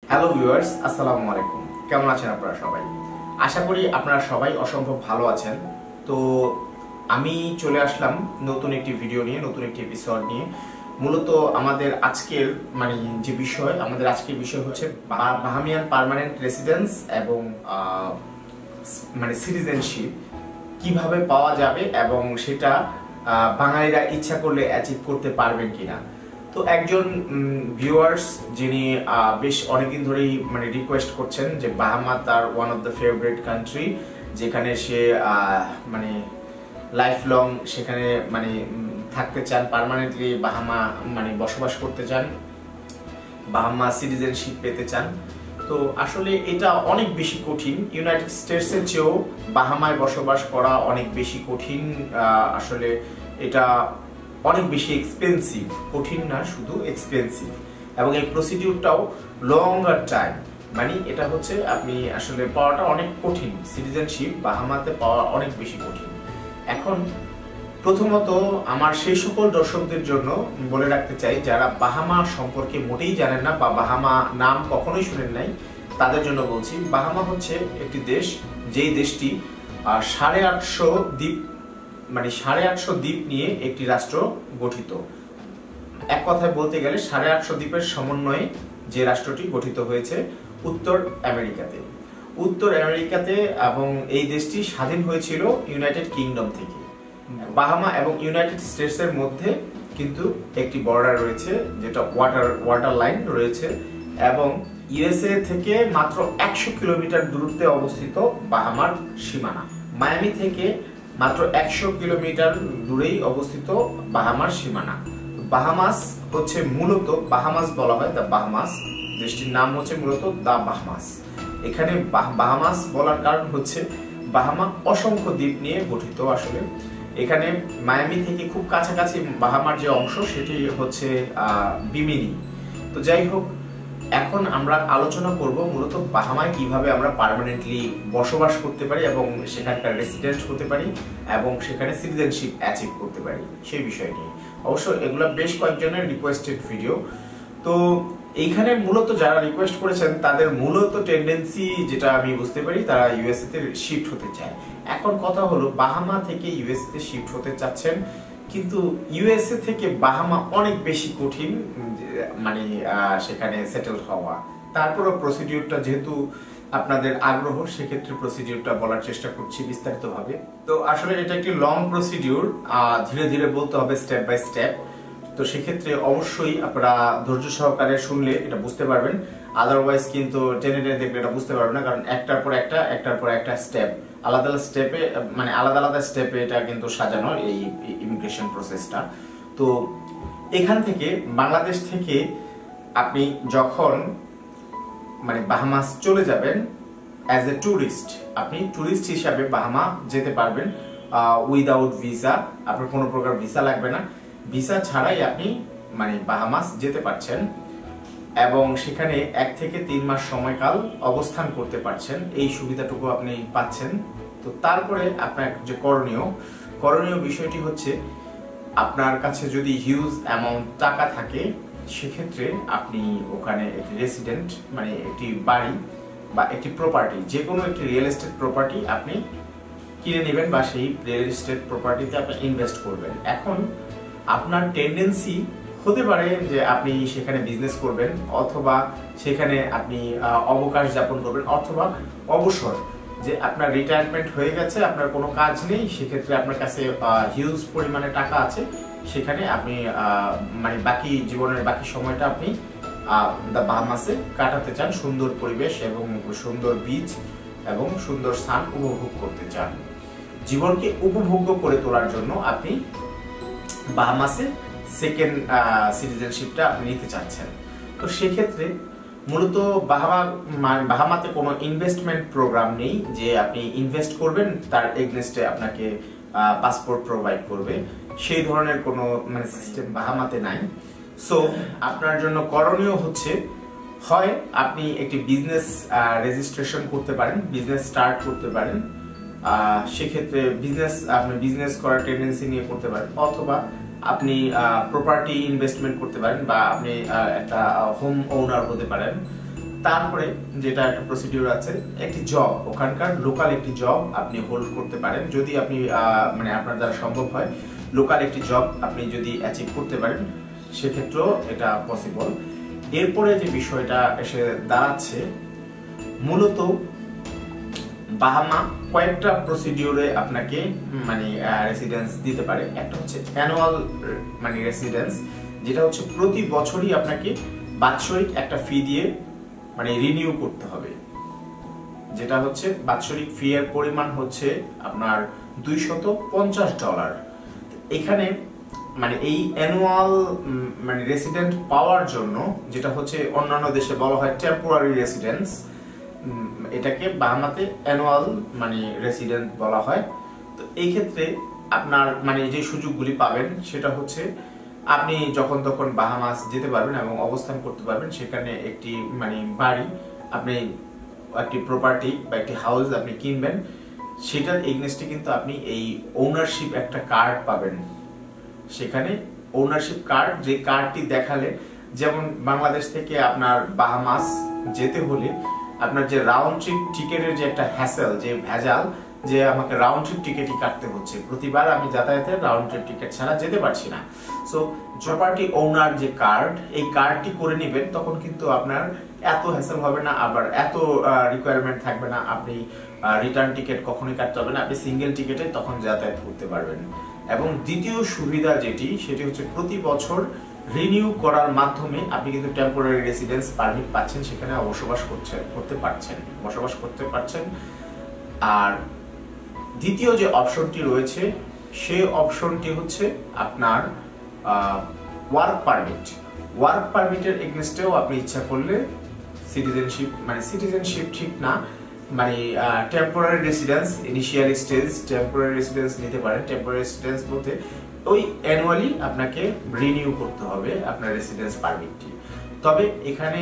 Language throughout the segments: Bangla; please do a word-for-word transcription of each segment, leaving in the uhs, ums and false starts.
হ্যালো ভিউয়ার্স, আসসালামু আলাইকুম। কেমন আছেন আপনারা সবাই? আশা করি আপনারা সবাই অসম্ভব ভালো আছেন। তো আমি চলে আসলাম নতুন একটি ভিডিও নিয়ে, নতুন একটি এপিসোড নিয়ে। মূলত আমাদের আজকের মানে যে বিষয়, আমাদের আজকের বিষয় হচ্ছে বাহামিয়ান পার্মানেন্ট রেসিডেন্স এবং মানে সিটিজেনশিপ কিভাবে পাওয়া যাবে এবং সেটা বাঙালিরা ইচ্ছা করলে অ্যাচিভ করতে পারবেন কিনা। তো একজন ভিউয়ার্স যিনি বেশ অনেকদিন ধরেই মানে রিকোয়েস্ট করছেন যে বাহামা তার one of the favourite country, যেখানে সে মানে লাইফ লং সেখানে মানে থাকতে চান, পার্মানেন্টলি বাহামা মানে বসবাস করতে চান, বাহামা সিটিজেনশিপ পেতে চান। তো আসলে এটা অনেক বেশি কঠিন। ইউনাইটেড স্টেটসের চেয়েও বাহামায় বসবাস করা অনেক বেশি কঠিন। আসলে এটা অনেক বেশি এক্সপেন্সিভ, কঠিন না শুধু এক্সপেন্সিভ, এবং এই প্রসিডিউরটাও লঙ্গার টাইম। মানে এটা হচ্ছে আপনি আসলে পাওয়াটা অনেক কঠিন, সিটিজেনশিপ বাহামাতে পাওয়া অনেক বেশি কঠিন। এখন প্রথমত আমার সেই সকল দর্শকদের জন্য বলে রাখতে চাই যারা বাহামা সম্পর্কে মোটেই জানেন না বা বাহামা নাম কখনোই শুনেন নাই, তাদের জন্য বলছি বাহামা হচ্ছে একটি দেশ, যেই দেশটি সাড়ে আটশো দ্বীপ মানে সাড়ে আটশো দ্বীপ নিয়ে একটি রাষ্ট্র গঠিত। এক কথায় বলতে গেলে সাড়ে আটশো দ্বীপের সমন্বয়ে যে রাষ্ট্রটি গঠিত হয়েছে উত্তর আমেরিকাতে উত্তর আমেরিকাতে এবং এই দেশটি স্বাধীন হয়েছিল ইউনাইটেড কিংডম থেকে। বাহামা এবং ইউনাইটেড স্টেটসের মধ্যে কিন্তু একটি বর্ডার রয়েছে, যেটা ওয়াটার ওয়াটার লাইন রয়েছে, এবং ইউএসএ থেকে মাত্র একশো কিলোমিটার দূরত্বে অবস্থিত বাহামার সীমানা। মায়ামি থেকে মাত্র একশো কিলোমিটার দূরেই অবস্থিত বাহামার সীমানা। বাহামাস হচ্ছে মূলত বাহামাস বলা হয়, দ্য বাহামাস, দেশটির নাম হচ্ছে মূলত দ্য বাহামাস। এখানে বাহামাস বলার কারণ হচ্ছে বাহামা অসংখ্য দ্বীপ নিয়ে গঠিত। আসলে এখানে মায়ামি থেকে খুব কাছাকাছি বাহামার যে অংশ সেটি হচ্ছে বিমিনি। তো যাই হোক, এখন আমরা আলোচনা করব মূলত বাহামায় কিভাবে আমরা পার্মানেন্টলি বসবাস করতে পারি এবং সেখানকার রেসিডেন্ট হতে পারি এবং সেখানে সিটিজেনশিপ অ্যাচিভ করতে পারি সেই বিষয় নিয়ে। অবশ্য এগুলো বেশ কয়েকজনের রিকোয়েস্টেড ভিডিও। তো এইখানে মূলত যারা রিকোয়েস্ট করেছেন তাদের মূলত টেন্ডেন্সি যেটা আমি বুঝতে পারি, তারা ইউএসএ তে শিফট হতে চায়। এখন কথা হলো বাহামা থেকে ইউএসএ তে শিফট হতে চাচ্ছেন, কিন্তু ইউএসএ থেকে বাহামা অনেক বেশি কঠিন মানে সেখানে সেটেল হওয়া। তারপরও প্রসিডিউরটা যেহেতু আপনাদের আগ্রহ, সেক্ষেত্রে প্রসিডিউরটা বলার চেষ্টা করছি বিস্তারিতভাবে। তো আসলে এটা একটি লং প্রসিডিউর, ধীরে ধীরে বলতে হবে, স্টেপ বাই স্টেপ। তো সেক্ষেত্রে অবশ্যই আপনারা ধৈর্য সহকারে শুনলে এটা বুঝতে পারবেন, আদারওয়াইজ কিন্তু টেনে টেনে দেখলে এটা বুঝতে পারবেন না, কারণ একটার পর একটা একটার পর একটা স্টেপ আলাদা আলাদা স্টেপে মানে আলাদা আলাদা স্টেপে এটা কিন্তু সাজানো এই ইমিগ্রেশন প্রসেসটা। তো এখান থেকে বাংলাদেশ থেকে আপনি যখন মানে বাহামাস চলে যাবেন অ্যাজ এ ট্যুরিস্ট, আপনি ট্যুরিস্ট হিসাবে বাহামা যেতে পারবেন উইদাউট ভিসা। আপনার কোনো প্রকার ভিসা লাগবে না, ভিসা ছাড়াই আপনি মানে বাহামাস যেতে পারছেন এবং সেখানে এক থেকে তিন মাস সময়কাল অবস্থান করতে পারছেন, এই সুবিধাটুকু আপনি পাচ্ছেন। তো তারপরে আপনার যে করণীয় করণীয় বিষয়টি হচ্ছে, আপনার কাছে যদি হিউজ অ্যামাউন্ট টাকা থাকে সেক্ষেত্রে আপনি ওখানে একটি রেসিডেন্ট মানে একটি বাড়ি বা একটি প্রপার্টি, যে কোনো একটি রিয়েল এস্টেট প্রপার্টি আপনি কিনে নেবেন বা সেই রিয়েল এস্টেট প্রপার্টিতে আপনি ইনভেস্ট করবেন। এখন আপনার টেন্ডেন্সি হতে পারে যে আপনি সেখানে বিজনেস করবেন, অথবা সেখানে আপনি অবকাশ যাপন করবেন, অথবা অবসর, যে আপনার রিটায়ারমেন্ট হয়ে গেছে, আপনার কোনো কাজ নেই, সেক্ষেত্রে আপনার কাছে হিউজ পরিমাণে টাকা আছে, সেখানে আপনি মানে বাকি জীবনের বাকি সময়টা আপনি দ্য বাহামাসে কাটাতে চান, সুন্দর পরিবেশ এবং সুন্দর বিচ এবং সুন্দর স্থান উপভোগ করতে চান। জীবনকে উপভোগ্য করে তোলার জন্য আপনি বাহামাসে সেকেন্ড সিটিজেনশিপটা আপনি নিতে চাচ্ছেন। তো সেক্ষেত্রে মূলত বাহামা বাহামাতে কোনো ইনভেস্টমেন্ট প্রোগ্রাম নেই যে আপনি ইনভেস্ট করবেন তার এগেইনস্টে আপনাকে পাসপোর্ট প্রোভাইড করবে, সেই ধরনের কোনো মানে সিস্টেম বাহামাতে নাই। সো আপনার জন্য করণীয় হচ্ছে, হয় আপনি একটি বিজনেস রেজিস্ট্রেশন করতে পারেন, বিজনেস স্টার্ট করতে পারেন, সেক্ষেত্রে বিজনেস আপনি বিজনেস করার টেন্ডেন্সি নিয়ে করতে পারেন, অথবা আপনি প্রপার্টি ইনভেস্টমেন্ট করতে পারেন, বা আপনি একটা হোম ওনার হতে পারেন। তারপরে যেটা একটা প্রসিডিউর আছে, একটি জব, ওখানকার লোকাল একটি জব আপনি হোল্ড করতে পারেন যদি আপনি মানে আপনার দ্বারা সম্ভব হয়। লোকাল একটি জব আপনি যদি অ্যাচিভ করতে পারেন সেক্ষেত্রেও এটা পসিবল। এরপরে যে বিষয়টা এসে দাঁড়াচ্ছে, মূলত বাহামা কয়েকটা প্রসিডিউরে আপনাকে মানে রেসিডেন্স দিতে পারে। একটা হচ্ছে অ্যানুয়াল মানে রেসিডেন্স, যেটা হচ্ছে প্রতি বছরই আপনাকে বাৎসরিক একটা ফি দিয়ে মানে রিনিউ করতে হবে, যেটা হচ্ছে বাৎসরিক ফি এর পরিমাণ হচ্ছে আপনার দুইশত পঞ্চাশ ডলার। এখানে মানে এই অ্যানুয়াল মানে রেসিডেন্ট পাওয়ার জন্য, যেটা হচ্ছে অন্যান্য দেশে বলা হয় টেম্পোরারি রেসিডেন্স, এটাকে বাহামাতে অ্যানুয়াল মানে রেসিডেন্ট বলা হয়। তো এই ক্ষেত্রে আপনার মানে যে সুযোগগুলি পাবেন সেটা হচ্ছে আপনি যখন তখন বাহামাস যেতে পারবেন এবং অবস্থান করতে পারবেন। সেখানে একটি মানে বাড়ি আপনি একটি প্রপার্টি বা একটি হাউস আপনি কিনবেন, সেটার এগনেস্টে কিন্তু আপনি এই ওনারশিপ একটা কার্ড পাবেন। সেখানে ওনারশিপ কার্ড, যে কার্ডটি দেখালে, যেমন বাংলাদেশ থেকে আপনার বাহামাস যেতে হলে আপনার যে রাউন্ড ট্রিপ টিকেটের যে একটা হ্যাসেল, যে ভেজাল, যে আমাকে রাউন্ড ট্রিপ টিকেটই কাটতে হচ্ছে, প্রতিবার আমি যাতায়াতে রাউন্ড ট্রিপ টিকেট ছাড়া যেতে পারছি না। সো প্রপার্টি ওনার যে কার্ড, এই কার্ডটি করে নেবেন, তখন কিন্তু আপনার এত হ্যাসেল হবে না, আবার এত রিকোয়ারমেন্ট থাকবে না, আপনি রিটার্ন টিকেট কখনোই কাটতে হবে না, আপনি সিঙ্গেল টিকেটে তখন যাতায়াত করতে পারবেন। এবং দ্বিতীয় সুবিধা যেটি, সেটি হচ্ছে প্রতি বছর রিনিউ করার মাধ্যমে আপনি কিন্তু টেম্পোরারি রেসিডেন্স পারমিট পাচ্ছেন, সেখানে বসবাস করছে করতে পারছেন বসবাস করতে পারছেন। আর দ্বিতীয় যে অপশনটি রয়েছে, সেই অপশনটি হচ্ছে আপনার ওয়ার্ক পারমিট। ওয়ার্ক পারমিটের এগেইনস্টেও আপনি ইচ্ছা করলে সিটিজেনশিপ মানে সিটিজেনশিপ ঠিক না মানে temporary residence, initial stage temporary residence নিতে পারেন। টেম্পোরারি রেসিডেন্স বলতে ওই অ্যানুয়ালি আপনাকে রিনিউ করতে হবে আপনার রেসিডেন্স পারমিটটি। তবে এখানে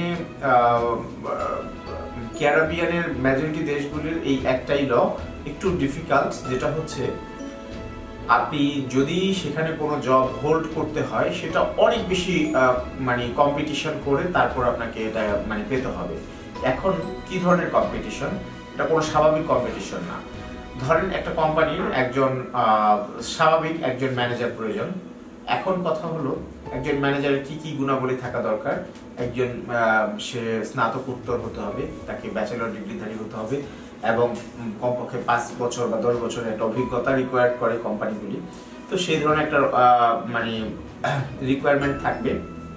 ক্যারিবিয়ানের মেজরিটি দেশগুলির এই একটাই ল একটু ডিফিকাল্ট, যেটা হচ্ছে আপনি যদি সেখানে কোনো জব হোল্ড করতে হয়, সেটা অনেক বেশি মানে কম্পিটিশন করে তারপর আপনাকে এটা মানে পেতে হবে। এখন কি ধরনের কম্পিটিশন? এটা কোনো স্বাভাবিক কম্পিটিশন না। ধরেন একটা কোম্পানির একজন স্বাভাবিক একজন ম্যানেজার প্রয়োজন। এখন কথা হলো একজন ম্যানেজারের কি কি গুণাবলী থাকা দরকার? একজন সে স্নাতকোত্তর হতে হবে, তাকে ব্যাচেলর ডিগ্রিধারী হতে হবে এবং কমপক্ষে পাঁচ বছর বা দশ বছরের একটা অভিজ্ঞতা রিকোয়ার্ড করে কোম্পানিগুলি। তো সেই ধরনের একটা মানে রিকোয়ারমেন্ট থাকবে।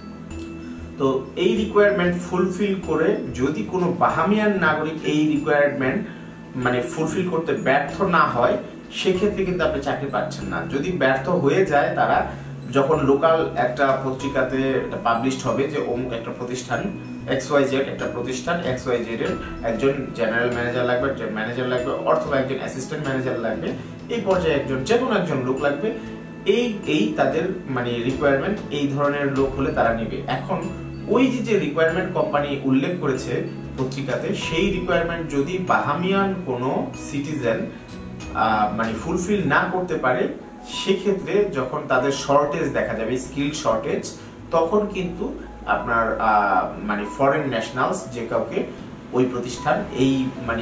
তো এই রিকোয়ারমেন্ট ফুলফিল করে যদি কোনো বাহামিয়ান নাগরিক এই রিকোয়ারমেন্ট মানে ফুলফিল করতে ব্যর্থ না হয়, সেক্ষেত্রে কিন্তু আপনি চাকরি পাচ্ছেন না। যদি ব্যর্থ হয়ে যায় তারা, যখন লোকাল একটা পত্রিকাতে পাবলিশড হবে যে অমুক একটা প্রতিষ্ঠান এক্স ওয়াই জেড, একটা প্রতিষ্ঠান এক্স ওয়াই জেড এর একজন জেনারেল ম্যানেজার লাগবে, ম্যানেজার লাগবে অথবা একজন অ্যাসিস্ট্যান্ট ম্যানেজার লাগবে, এই পর্যায়ে একজন যে কোনো একজন লোক লাগবে, এই এই তাদের মানে রিকোয়ারমেন্ট, এই ধরনের লোক হলে তারা নেবে। এখন ওই যে যে রিকোয়ারমেন্ট কোম্পানি উল্লেখ করেছে পত্রিকাতে, সেই রিকোয়ারমেন্ট যদি বাহামিয়ান কোনো সিটিজেন মানে ফুলফিল না করতে পারে, সেক্ষেত্রে যখন তাদের শর্টেজ দেখা যাবে, স্কিল শর্টেজ, তখন কিন্তু আপনার মানে ফরেন ন্যাশনালস যে কাউকে ওই প্রতিষ্ঠান এই মানে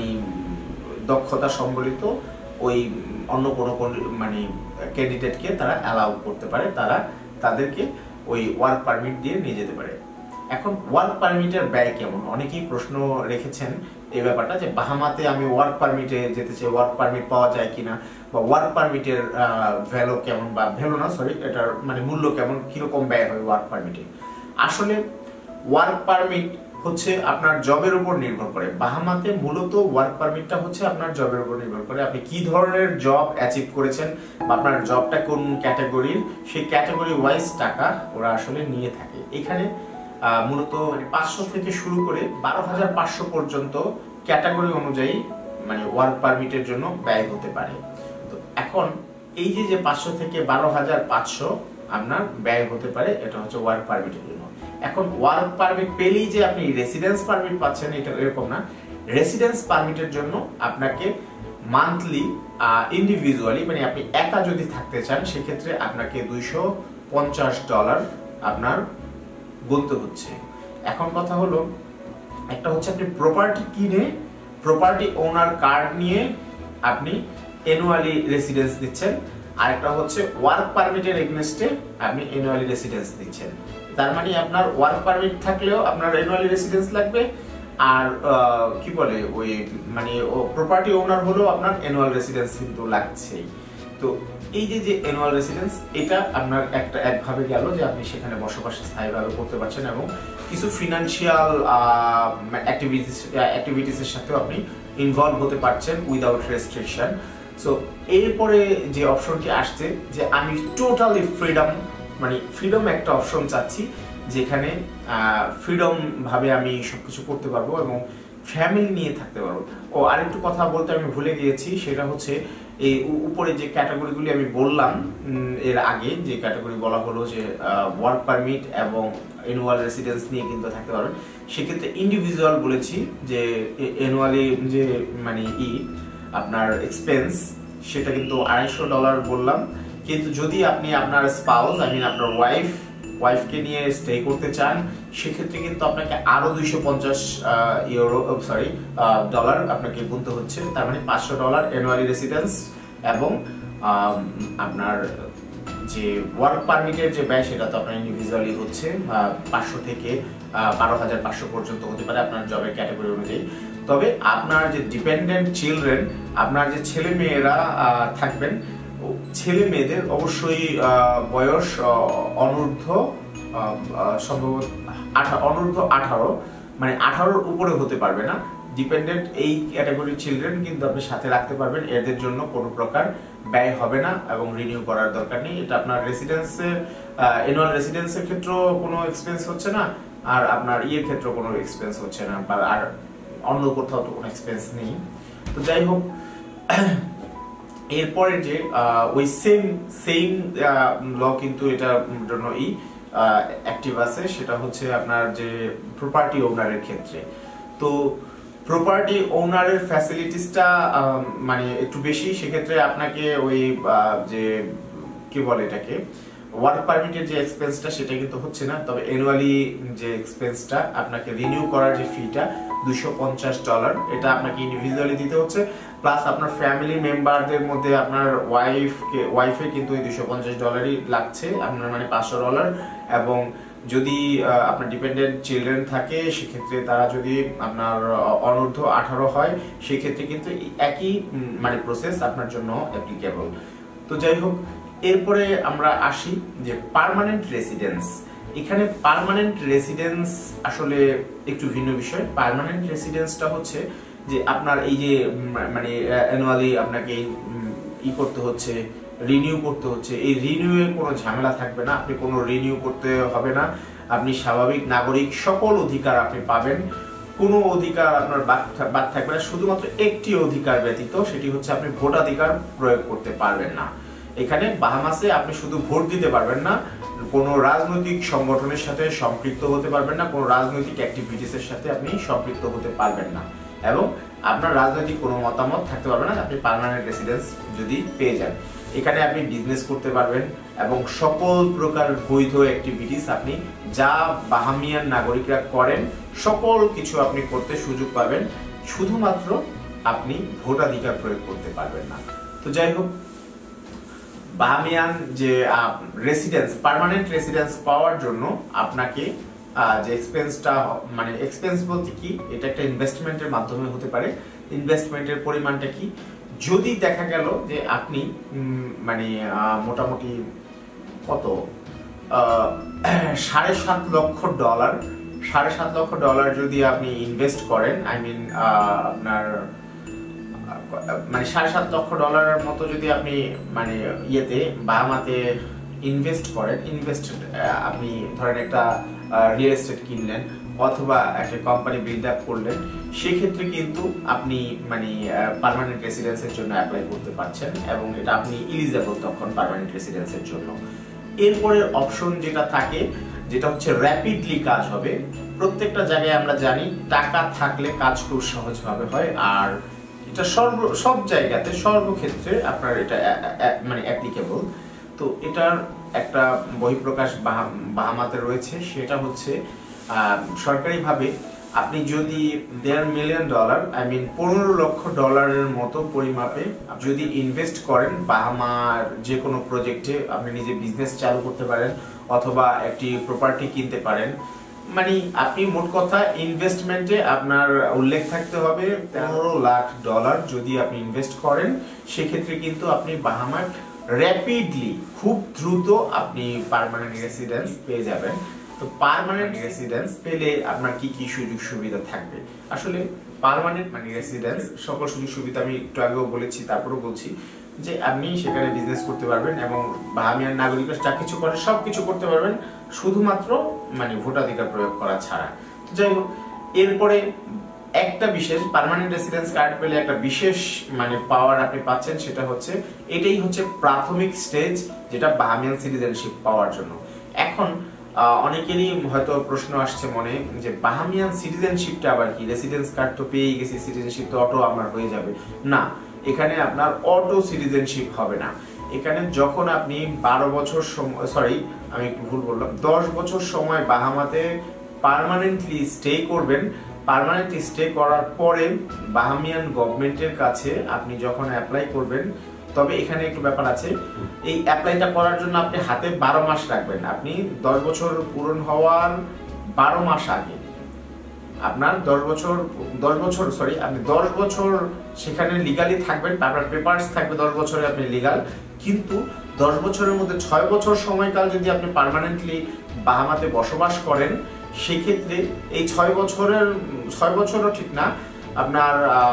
দক্ষতা সম্বলিত ওই অন্য কোনো মানে ক্যান্ডিডেটকে তারা অ্যালাউ করতে পারে, তারা তাদেরকে ওই ওয়ার্ক পারমিট দিয়ে নিয়ে যেতে পারে। এখন ওয়ার্ক পারমিটের ব্যয় কেমন? অনেকেই প্রশ্ন রেখেছেন এই ব্যাপারটা, যে বাহামাতে আমি ওয়ার্ক পারমিটে যেতে চাই, ওয়ার্ক পারমিট পাওয়া যায় কিনা, বা ওয়ার্ক পারমিটের ভ্যালু কেমন, বা ভ্যালু না সরি এটার মানে মূল্য কেমন, কিরকম ব্যয় হয় ওয়ার্ক পারমিটে। আসলে ওয়ার্ক পারমিট হচ্ছে আপনার জবের উপর নির্ভর করে। বাহামাতে মূলত ওয়ার্ক পারমিটটা হচ্ছে আপনার জবের উপর নির্ভর করে, আপনি কি ধরনের জব অ্যাচিভ করেছেন বা আপনার জবটা কোন ক্যাটাগরির, সেই ক্যাটাগরি ওয়াইজ টাকা ওরা আসলে নিয়ে থাকে। এখানে মূলত মানে পাঁচশো থেকে শুরু করে বারো হাজার পাঁচশো পর্যন্ত ক্যাটাগরি অনুযায়ী মানে ওয়ার্ক পারমিটের জন্য ব্যয় হতে পারে। তো এখন এই যে যে পাঁচশো থেকে বারো হাজার পাঁচশো আপনার ব্যয় হতে পারে, এটা হচ্ছে ওয়ার্ক পারমিটের জন্য। এখন ওয়ার্ক পারমিট পেলেই যে আপনি রেসিডেন্স পারমিট পাচ্ছেন এটা এরকম না। রেসিডেন্স পারমিটের জন্য আপনাকে মান্থলি ইন্ডিভিজুয়ালি মানে আপনি একা যদি থাকতে চান, সেক্ষেত্রে আপনাকে দুইশো পঞ্চাশ ডলার আপনার গুনতে হচ্ছে। এখন কথা হলো একটা হচ্ছে আপনি প্রপার্টি কিনে প্রপার্টি ওনার কার্ড নিয়ে আপনি অ্যানুয়ালি রেসিডেন্স দিচ্ছেন, আর একটা হচ্ছে ওয়ার্ক পারমিটের এগেইনস্টে আপনি অ্যানুয়ালি রেসিডেন্স দিচ্ছেন। তার মানে আপনার ওয়ার্ক পারমিট থাকলেও আপনার অ্যানুয়ালি রেসিডেন্স লাগবে, আর কি বলে ওই মানে প্রপার্টি ওনার হলেও আপনার অ্যানুয়াল রেসিডেন্স কিন্তু লাগছেই। তো এই যে যে অ্যানুয়াল রেসিডেন্স, এটা আপনার একটা একভাবে গেল যে আপনি সেখানে বসবাস স্থায়ীভাবে করতে পারছেন এবং কিছু ফিনান্সিয়াল অ্যাক্টিভিটিস অ্যাক্টিভিটিসের সাথেও আপনি ইনভলভ হতে পারছেন উইদাউট রেস্ট্রিকশন। সো এরপরে যে অপশনটি আসছে যে আমি টোটালি ফ্রিডম, মানে ফ্রিডম একটা অপশন চাচ্ছি যেখানে ফ্রিডম ভাবে আমি সবকিছু করতে পারবো এবং ফ্যামিলি নিয়ে থাকতে পারবো। ও আরেকটু কথা বলতে আমি ভুলে গিয়েছি, সেটা হচ্ছে এই উপরে যে ক্যাটাগরিগুলি আমি বললাম এর আগে, যে ক্যাটাগরি বলা হলো যে ওয়ার্ক পারমিট এবং অ্যানুয়াল রেসিডেন্স নিয়ে কিন্তু থাকতে পারবেন, সেক্ষেত্রে ইন্ডিভিজুয়াল বলেছি যে অ্যানুয়ালি যে মানে ই আপনার এক্সপেন্স সেটা কিন্তু আড়াইশো ডলার বললাম। কিন্তু যদি আপনি আপনার স্পাউস আই মিন আপনার ওয়াইফ ওয়াইফকে নিয়ে স্টে করতে চান, সেক্ষেত্রে কিন্তু আপনাকে আরো দুইশো পঞ্চাশ ইউরো সরি ডলার আপনাকে গুনতে হচ্ছে। তার মানে পাঁচশো ডলার অ্যানুয়ালি রেসিডেন্স এবং আপনার যে ওয়ার্ক পারমিটের যে ব্যয় সেটা তো আপনার ইন্ডিভিজুয়ালি হচ্ছে পাঁচশো থেকে বারো হাজার পাঁচশো পর্যন্ত হতে পারে আপনার জবের ক্যাটাগরি অনুযায়ী। তবে আপনার যে ডিপেন্ডেন্ট চিলড্রেন, আপনার যে ছেলে মেয়েরা থাকবেন, ছেলে মেয়েদের অবশ্যই বয়স অনূর্ধ্ব সম্ভবত অনূর্ধ্ব আঠারো, মানে আঠারোর উপরে হতে পারবে না। ডিপেন্ডেন্ট এই ক্যাটাগরির চিলড্রেন কিন্তু আপনি সাথে রাখতে পারবেন, এদের জন্য কোনো প্রকার ব্যয় হবে না এবং রিনিউ করার দরকার নেই। এটা আপনার রেসিডেন্সের অ্যানুয়াল রেসিডেন্সের ক্ষেত্রেও কোনো এক্সপেন্স হচ্ছে না, আর আপনার ইয়ের ক্ষেত্রেও কোনো এক্সপেন্স হচ্ছে না, বা আর অন্য কোথাও তো কোনো এক্সপেন্স নেই। তো যাই হোক, এরপরে যে ওই সেম সেম ল কিন্তু এটার জন্য ই অ্যাক্টিভ আছে, সেটা হচ্ছে আপনার যে প্রপার্টি ওনারের ক্ষেত্রে। তো প্রপার্টি ওনারের ফ্যাসিলিটিসটা মানে একটু বেশি, সেক্ষেত্রে আপনাকে ওই যে কি বলে এটাকে ওয়ার্ক পারমিটের যে এক্সপেন্সটা সেটা কিন্তু হচ্ছে না, তবে অ্যানুয়ালি যে এক্সপেন্সটা আপনাকে রিনিউ করার যে ফিটা দুইশো পঞ্চাশ ডলার, এটা আপনাকে ইন্ডিভিজুয়ালি দিতে হচ্ছে। প্লাস আপনার ফ্যামিলি মেম্বারদের মধ্যে আপনার ওয়াইফকে ওয়াইফে কিন্তু ওই দুইশো পঞ্চাশ ডলারই লাগছে, আপনার মানে পাঁচশো ডলার। এবং যদি আপনার ডিপেন্ডেন্ট চিলড্রেন থাকে, সেক্ষেত্রে তারা যদি আপনার অনূর্ধ্ব আঠারো হয়, সেক্ষেত্রে কিন্তু একই মানে প্রসেস আপনার জন্য অ্যাপ্লিকেবল। তো যাই হোক, এরপরে আমরা আসি যে পার্মানেন্ট রেসিডেন্স। এখানে পার্মানেন্ট রেসিডেন্স আসলে একটু ভিন্ন বিষয়। পার্মানেন্ট রেসিডেন্সটা হচ্ছে যে আপনার এই যে মানে অ্যানুয়ালি আপনাকে ই করতে হচ্ছে, রিনিউ করতে হচ্ছে, এই রিনিউয়ের কোনো ঝামেলা থাকবে না, আপনি কোনো রিনিউ করতে হবে না, আপনি স্বাভাবিক নাগরিক সকল অধিকার আপনি পাবেন, কোনো অধিকার আপনার বাদ থাকবে না। শুধুমাত্র একটি অধিকার ব্যতীত, সেটি হচ্ছে আপনি ভোটাধিকার প্রয়োগ করতে পারবেন না। এখানে বাহামাসে আপনি শুধু ভোট দিতে পারবেন না, কোনো রাজনৈতিক সংগঠনের সাথে সম্পৃক্ত হতে পারবেন না, কোনো রাজনৈতিক অ্যাক্টিভিটিসের সাথে আপনি সম্পৃক্ত হতে পারবেন না, এবং আপনার রাজনৈতিক কোনো মতামত থাকতে পারবে না আপনি পার্মানেন্ট রেসিডেন্স যদি পেয়ে যান। এখানে আপনি বিজনেস করতে পারবেন এবং সকল প্রকার বৈধ অ্যাক্টিভিটিস আপনি যা বাহামিয়ান নাগরিকরা করেন সকল কিছু আপনি করতে সুযোগ পাবেন, শুধুমাত্র আপনি ভোটাধিকার প্রয়োগ করতে পারবেন না। তো যাই হোক, বাহামিয়ান যে রেসিডেন্স পার্মানেন্ট রেসিডেন্স পাওয়ার জন্য আপনাকে যে এক্সপেন্সটা, মানে এক্সপেন্স বলতে কি, এটা একটা ইনভেস্টমেন্টের মাধ্যমে হতে পারে। ইনভেস্টমেন্টের পরিমাণটা কি, যদি দেখা গেল যে আপনি মানে মোটামুটি কত সাড়ে সাত লক্ষ ডলার সাড়ে সাত লক্ষ ডলার যদি আপনি ইনভেস্ট করেন, আই মিন আপনার মানে সাড়ে সাত লক্ষ ডলারের মতো যদি আপনি মানে ইয়েতে বাহামাতে ইনভেস্ট করেন, ইনভেস্ট আপনি ধরেন একটা রিয়েল এস্টেট কিনলেন অথবা একটা কোম্পানি বিল্ড আপ করলেন, সেক্ষেত্রে কিন্তু আপনি মানে পার্মানেন্ট রেসিডেন্সের জন্য অ্যাপ্লাই করতে পারছেন এবং এটা আপনি এলিজিবল তখন পার্মানেন্ট রেসিডেন্সের জন্য। এরপরের অপশন যেটা থাকে, যেটা হচ্ছে র্যাপিডলি কাজ হবে। প্রত্যেকটা জায়গায় আমরা জানি টাকা থাকলে কাজ খুব সহজভাবে হয়, আর এটা সর্ব সব জায়গাতে সর্বক্ষেত্রে আপনার এটা মানে অ্যাপ্লিকেবল। তো এটার একটা বহিঃপ্রকাশ বাহামাতে রয়েছে, সেটা হচ্ছে সরকারিভাবে আপনি যদি দেড় মিলিয়ন ডলার আই মিন পনেরো লক্ষ ডলারের মতো পরিমাপে যদি ইনভেস্ট করেন বাহামার যে কোনো প্রজেক্টে, আপনি নিজে বিজনেস চালু করতে পারেন অথবা একটি প্রপার্টি কিনতে পারেন। মানে আপনি মোট কথা ইনভেস্টমেন্টে আপনার উল্লেখ থাকতে হবে পনেরো লাখ ডলার যদি আপনি ইনভেস্ট করেন, সেক্ষেত্রে কিন্তু আপনি বাহামার র্যাপিডলি খুব দ্রুত আপনি পার্মানেন্ট রেসিডেন্স পেয়ে যাবেন। তো পার্মানেন্ট রেসিডেন্স পেলে আপনার কি কি সুযোগ সুবিধা থাকবে? আসলে পার্মানেন্ট মানে রেসিডেন্স সকল সুযোগ সুবিধা আমি একটু আগেও বলেছি, তারপরেও বলছি যে আপনি সেখানে বিজনেস করতে পারবেন এবং বাহামিয়ান নাগরিকরা যা কিছু করে সব কিছু করতে পারবেন, শুধুমাত্র মানে ভোটাধিকার প্রয়োগ করা ছাড়া। তো যাই হোক, এরপরে একটা বিশেষ পার্মানেন্ট রেসিডেন্স কার্ড পেলে একটা বিশেষ মানে পাওয়ার আপনি পাচ্ছেন, সেটা হচ্ছে এটাই হচ্ছে প্রাথমিক স্টেজ যেটা বাহামিয়ান সিটিজেনশিপ পাওয়ার জন্য। এখন অনেকেরই হয়তো প্রশ্ন আসছে মনে যে বাহামিয়ান সিটিজেনশিপটা আবার কি? রেসিডেন্স কার্ড তো পেয়ে গেছি, সিটিজেনশিপ তো অটো আমার হয়ে যাবে। না, এখানে আপনার অটো সিটিজেনশিপ হবে না। এখানে যখন আপনি বারো বছর সময় সরি আমি একটু ভুল বললাম দশ বছর সময় বাহামাতে পার্মানেন্টলি স্টে করবেন, পার্মানেন্টলি স্টে করার পরে বাহামিয়ান গভর্নমেন্টের কাছে আপনি যখন অ্যাপ্লাই করবেন, তবে এখানে একটু ব্যাপার আছে, এই অ্যাপ্লাইটা করার জন্য আপনি হাতে বারো মাস রাখবেন। আপনি দশ বছর পূরণ হওয়ার বারো মাস আগে আপনার দশ বছর দশ বছর সরি আপনি দশ বছর সেখানে লিগালি থাকবেন, আপনার পেপারস থাকবে দশ বছরে আপনি লিগাল, কিন্তু দশ বছরের মধ্যে ছয় বছর সময়কাল যদি আপনি পার্মানেন্টলি বাহামাতে বসবাস করেন, সেক্ষেত্রে এই ছয় বছরের ছয় বছরও ঠিক না, আপনার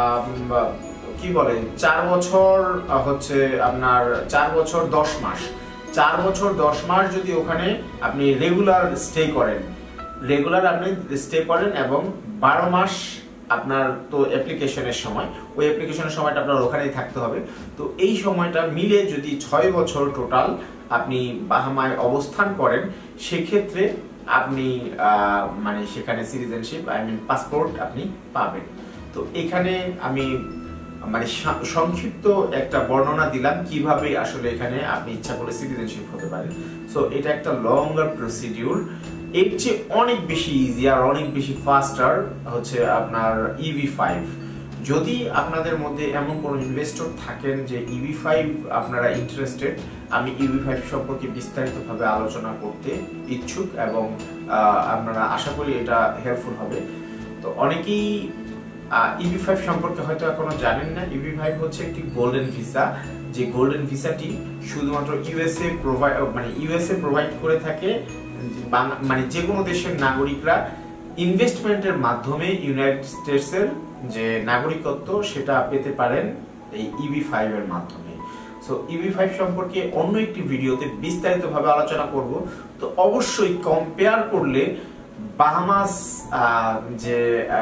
কি বলে চার বছর হচ্ছে আপনার চার বছর দশ মাস চার বছর দশ মাস যদি ওখানে আপনি রেগুলার স্টে করেন রেগুলার আপনি স্টে করেন এবং বারো মাস আপনার তো অ্যাপ্লিকেশনের সময়, ওই অ্যাপ্লিকেশনের সময়টা আপনার ওখানেই থাকতে হবে। তো এই সময়টা মিলে যদি ছয় বছর টোটাল আপনি বাহামায় অবস্থান করেন, সেক্ষেত্রে আপনি মানে সেখানে সিটিজেনশিপ আই মিন পাসপোর্ট আপনি পাবেন। তো এখানে আমি মানে সংক্ষিপ্ত একটা বর্ণনা দিলাম কিভাবে আসলে এখানে আপনি ইচ্ছা করে সিটিজেনশিপ হতে পারেন। সো এটা একটা লঙ্গার প্রসিডিউর, এর চেয়ে অনেক বেশি ইজি আর অনেক বেশি ফাস্টার হচ্ছে আপনার ইভি ফাইভ। যদি আপনাদের মধ্যে এমন কোনো ইনভেস্টর থাকেন যে ইভি ফাইভ আপনারা ইন্টারেস্টেড, আমি ইভি ফাইভ সম্পর্কে বিস্তারিতভাবে আলোচনা করতে ইচ্ছুক এবং আপনারা আশা করি এটা হেল্পফুল হবে। তো অনেকেই ইভি ফাইভ সম্পর্কে হয়তো এখনো জানেন না। ইভি ফাইভ হচ্ছে একটি গোল্ডেন ভিসা, যে গোল্ডেন ভিসাটি শুধুমাত্র ইউএসএ প্রোভাইড মানে ইউএসএ প্রোভাইড করে থাকে, মানে যে কোনো দেশের নাগরিকরা ইনভেস্টমেন্টের মাধ্যমে ইউনাইটেড স্টেটসের যে নাগরিকত্ব সেটা পেতে পারেন এই ইভি ফাইভ এর মাধ্যমে। সো ইভি ফাইভ সম্পর্কে অন্য একটি ভিডিওতে বিস্তারিতভাবে আলোচনা করব। তো অবশ্যই কম্পেয়ার করলে বাহামাস যে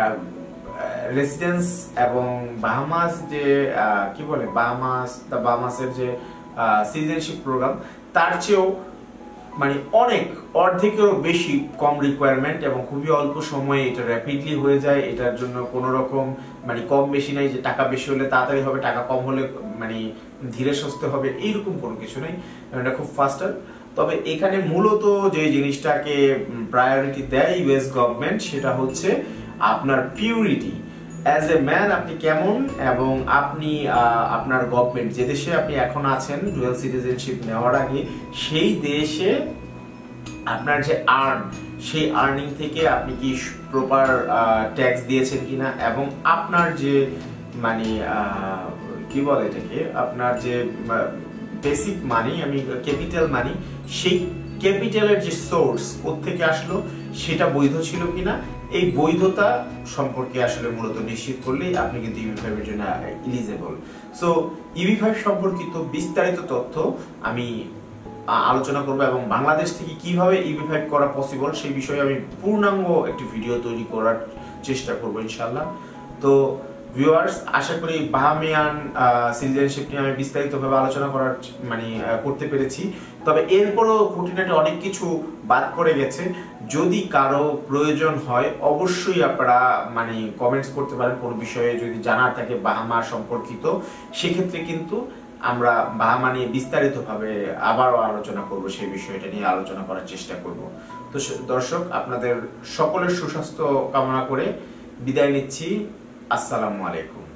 রেসিডেন্স এবং বাহামাস যে কি বলে বাহামাস দা বাহামাসের যে সিটিজেনশিপ প্রোগ্রাম, তার চেয়েও মানে অনেক অর্ধেকেরও বেশি কম রিকোয়ারমেন্ট এবং খুবই অল্প সময়ে এটা র্যাপিডলি হয়ে যায়। এটার জন্য কোনো রকম মানে কম বেশি নাই যে টাকা বেশি হলে তাড়াতাড়ি হবে, টাকা কম হলে মানে ধীরে সুস্থে হবে, এইরকম কোনো কিছু নেই, এটা খুব ফাস্টার। তবে এখানে মূলত যে জিনিসটাকে প্রায়োরিটি দেয় ইউএস গভর্নমেন্ট, সেটা হচ্ছে আপনার পিউরিটি অ্যাজ এ ম্যান আপনি কেমন, এবং আপনি আপনার গভর্নমেন্ট যে দেশে আপনি এখন আছেন ডুয়াল সিটিজেনশিপ নেওয়ার আগে, সেই দেশে আপনার যে আর্ন সেই আর্নিং থেকে আপনি কি প্রপার ট্যাক্স দিয়েছেন কিনা, এবং আপনার যে মানে কি বলে এটাকে আপনার যে বেসিক মানি আমি ক্যাপিটাল মানি, সেই ক্যাপিটালের যে সোর্স কোত্থেকে আসলো সেটা বৈধ ছিল কিনা, এই বৈধতা সম্পর্কে আসলে মূলত নিশ্চিত করলেই আপনি কিন্তু ইভি ফাইভ এর জন্য এলিজিবল। সো ইভি ফাইভ সম্পর্কিত বিস্তারিত তথ্য আমি আলোচনা করব এবং বাংলাদেশ থেকে কিভাবে ইভি ফাইভ করা পসিবল সেই বিষয়ে আমি পূর্ণাঙ্গ একটি ভিডিও তৈরি করার চেষ্টা করব ইনশাআল্লাহ। তো ভিউয়ার্স, আশা করি বাহামিয়ান সিটিজেনশিপ নিয়ে আমি বিস্তারিতভাবে আলোচনা করার মানে করতে পেরেছি। তবে এরপরও খুঁটিনাটি অনেক কিছু বাদ পড়ে গেছে। যদি কারো প্রয়োজন হয় অবশ্যই আপনারা মানে কমেন্টস করতে পারেন, কোনো বিষয়ে যদি জানার থাকে বাহামা সম্পর্কিত, সেক্ষেত্রে কিন্তু আমরা বাহামা নিয়ে বিস্তারিতভাবে আবারও আলোচনা করব, সেই বিষয়টা নিয়ে আলোচনা করার চেষ্টা করব। তো দর্শক, আপনাদের সকলের সুস্বাস্থ্য কামনা করে বিদায় নিচ্ছি। আসসালামু আলাইকুম।